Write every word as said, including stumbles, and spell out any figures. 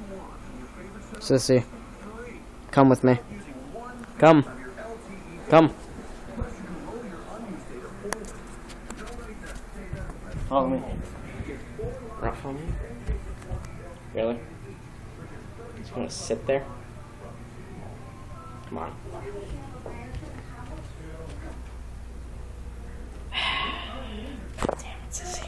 Sissy, come with me. Come. Come. Follow me. Not follow me? Really? Just want to sit there? Come on. Damn it, Sissy.